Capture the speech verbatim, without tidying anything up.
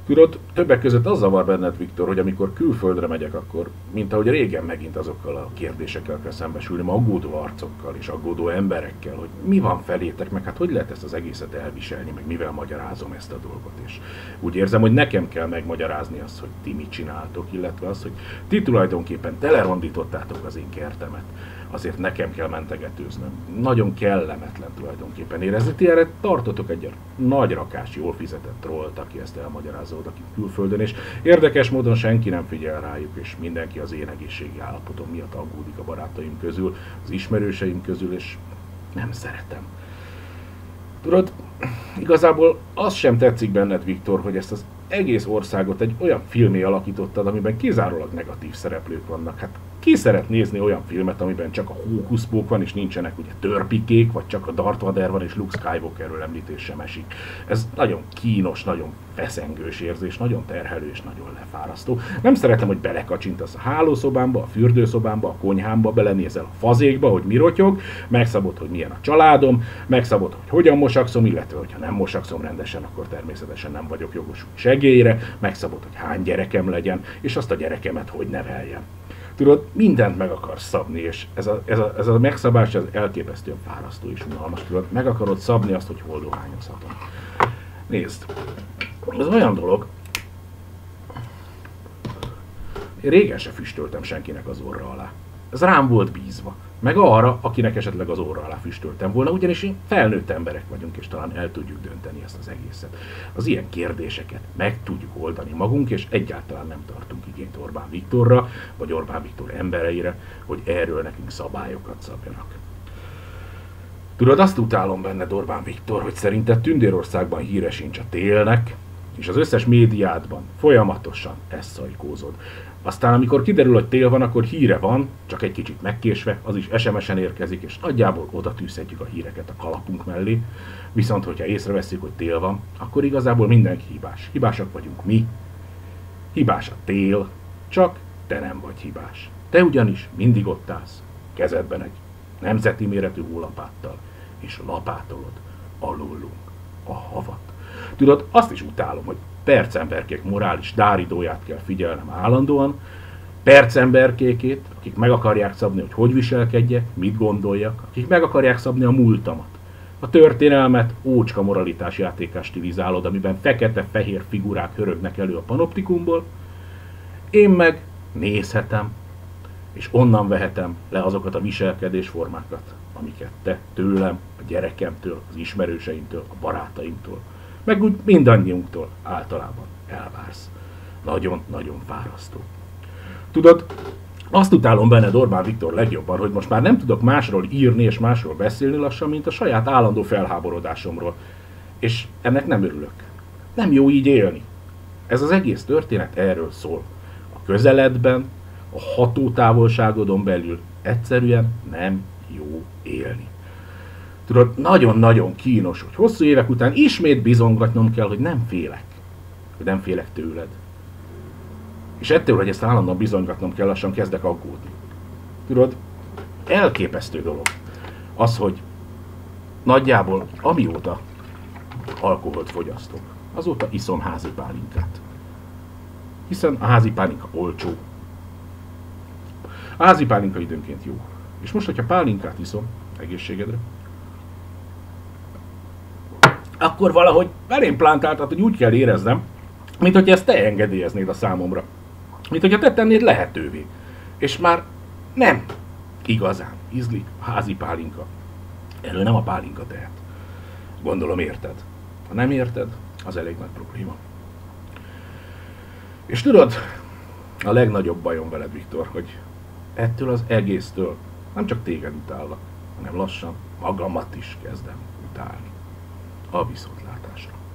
Tudod, többek között az zavar benned, Viktor, hogy amikor külföldre megyek, akkor, mint ahogy régen megint azokkal a kérdésekkel kell szembesülni, aggódó arcokkal és aggódó emberekkel, hogy mi van felétek, meg hát hogy lehet ezt az egészet elviselni, meg mivel magyarázom ezt a dolgot. És úgy érzem, hogy nekem kell megmagyarázni azt, hogy ti mit csináltok, illetve azt, hogy ti tulajdonképpen telerondítottátok az én kertemet. Azért nekem kell mentegetőznöm. Nagyon kellemetlen tulajdonképpen érezni. Ti erre tartotok egy nagy rakás, jól fizetett trollt, aki ezt elmagyarázza odakint külföldön, és érdekes módon senki nem figyel rájuk, és mindenki az én egészségi állapotom miatt aggódik a barátaim közül, az ismerőseim közül, és nem szeretem. Tudod, igazából az sem tetszik benned, Viktor, hogy ezt az egész országot egy olyan filmé alakítottad, amiben kizárólag negatív szereplők vannak. Hát ki szeret nézni olyan filmet, amiben csak a hókuszpók van, és nincsenek ugye törpikék, vagy csak a Darth Vader van, és Luke Skywalkerről említés sem esik. Ez nagyon kínos, nagyon feszengős érzés, nagyon terhelő és nagyon lefárasztó. Nem szeretem, hogy belekacsintasz a hálószobámba, a fürdőszobámba, a konyhámba, belenézel a fazékba, hogy mi rotyog, megszabod, hogy milyen a családom, megszabod, hogy hogyan mosakszom, illetve hogyha nem mosakszom rendesen, akkor természetesen nem vagyok jogosult segélyre, megszabod, hogy hány gyerekem legyen, és azt a gyerekemet hogy neveljem. Tudod, mindent meg akarsz szabni, és ez a, ez a, ez a megszabás ez elképesztően fárasztó és unalmas. Tudod, meg akarod szabni azt, hogy hol dohányozhatom. Nézd, ez olyan dolog, én régen se füstöltem senkinek az orra alá. Ez rám volt bízva. Meg arra, akinek esetleg az orra alá füstöltem volna, ugyanis én felnőtt emberek vagyunk, és talán el tudjuk dönteni ezt az egészet. Az ilyen kérdéseket meg tudjuk oldani magunk, és egyáltalán nem tartunk igényt Orbán Viktorra, vagy Orbán Viktor embereire, hogy erről nekünk szabályokat szabjanak. Tudod, azt utálom benned, Orbán Viktor, hogy szerinted Tündérországban híre sincs a télnek, és az összes médiádban folyamatosan ezt szajkózod. Aztán amikor kiderül, hogy tél van, akkor híre van, csak egy kicsit megkésve, az is es em es-en érkezik, és nagyjából oda tűzhetjük a híreket a kalapunk mellé. Viszont, hogyha észreveszünk, hogy tél van, akkor igazából mindenki hibás. Hibásak vagyunk mi. Hibás a tél, csak te nem vagy hibás. Te ugyanis mindig ott állsz, kezedben egy nemzeti méretű hólapáttal, és lapátolod alulunk a havat. Tudod, azt is utálom, hogy percemberkék morális dáridóját kell figyelnem állandóan, percemberkékét, akik meg akarják szabni, hogy hogy viselkedjek, mit gondoljak, akik meg akarják szabni a múltamat. A történelmet ócska moralitás játékás stilizálod, amiben fekete-fehér figurák hörögnek elő a panoptikumból, én meg nézhetem, és onnan vehetem le azokat a viselkedésformákat, amiket te tőlem, a gyerekemtől, az ismerőseimtől, a barátaimtól, meg úgy mindannyiunktól általában elvársz. Nagyon-nagyon fárasztó. Tudod, azt utálom benned, Orbán Viktor, legjobban, hogy most már nem tudok másról írni és másról beszélni lassan, mint a saját állandó felháborodásomról. És ennek nem örülök. Nem jó így élni. Ez az egész történet erről szól. A közeledben, a hatótávolságodon belül egyszerűen nem jó élni. Tudod, nagyon-nagyon kínos, hogy hosszú évek után ismét bizongatnom kell, hogy nem félek. Hogy nem félek tőled. És ettől, hogy ezt állandóan bizonygatnom kell, lassan kezdek aggódni. Tudod, elképesztő dolog az, hogy nagyjából amióta alkoholt fogyasztok, azóta iszom házi pálinkát. Hiszen a házi pálinka olcsó. A házi pálinka időnként jó. És most, hogyha pálinkát iszom, egészségedre, akkor valahogy belém plántáltad, hogy úgy kell éreznem, mint hogy ezt te engedélyeznéd a számomra. Mint hogyha te tennéd lehetővé. És már nem igazán ízlik a házi pálinka. Erről nem a pálinka tehet. Gondolom érted. Ha nem érted, az elég nagy probléma. És tudod, a legnagyobb bajom veled, Viktor, hogy ettől az egésztől nem csak téged utállak, hanem lassan magamat is kezdem utálni. A viszontlátásra.